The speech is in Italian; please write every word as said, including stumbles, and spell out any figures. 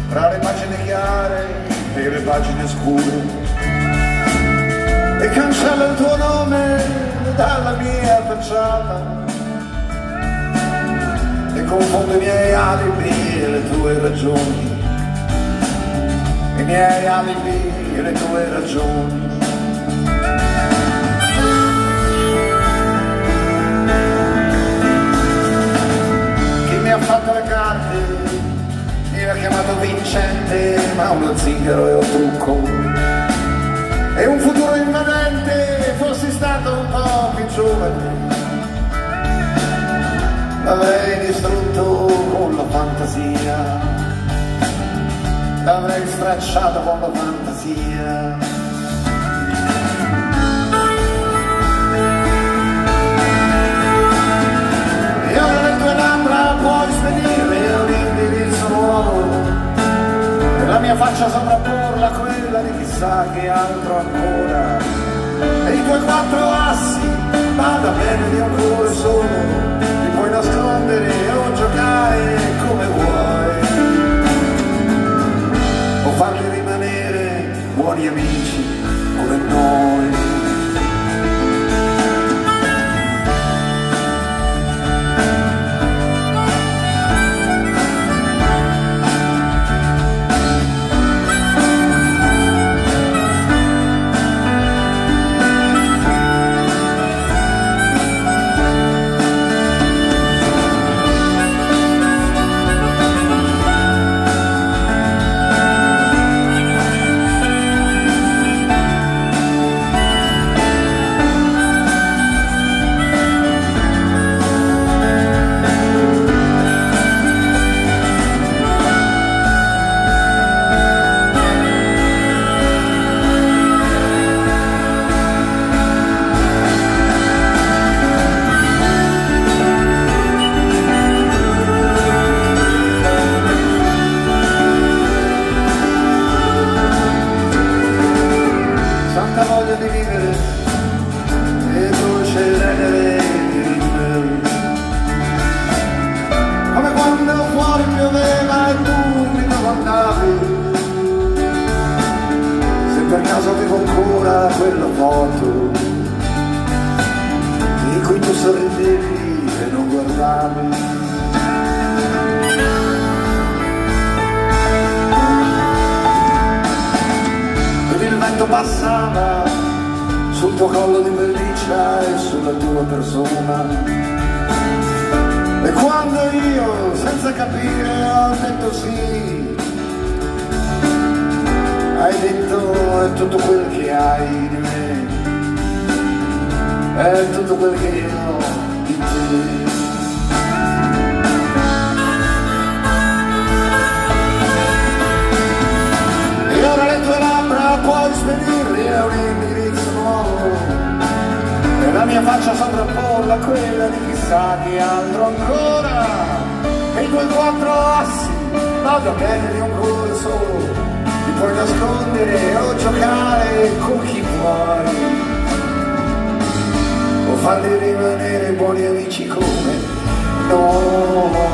tra le pagine chiare e le pagine scure, e cancella il tuo nome dalla mia facciata e confonde i miei alibi e le tue ragioni, i miei alibi e le tue ragioni. Chi mi ha fatto le carte mi ha chiamato vincente, ma uno zingaro e un trucco e un futuro invadente. Fossi stato un po' più giovane l'avrei distrutto con la fantasia, l'avrei stracciato con la fantasia. E ora le tue labbra puoi spedire un indirizzo nuovo e la mia faccia sovrapporla a quella di chissà che altro ancora, e i tuoi quattro assi vada bene di un cuore solo, li puoi nascondere o giocare come vuoi, o farli rimanere buoni amici come noi. Voglia di vivere e dolce renere di rimere, come quando fuori pioveva e tu mi domandavi se per caso avevo ancora quella foto in cui tu sorridevi e non guardavi. Il vento passava sul tuo collo di pelliccia e sulla tua persona, e quando io senza capire ho detto sì, hai detto è tutto quel che hai di me, è tutto quel che io ho di te. Puoi spedirli a un indirizzo nuovo e la mia faccia sovrapporla a quella di chissà che altro ancora, e i tuoi quattro assi vada bene di un cuore solo, li puoi nascondere o giocare con chi vuoi, o farli rimanere buoni amici come noi.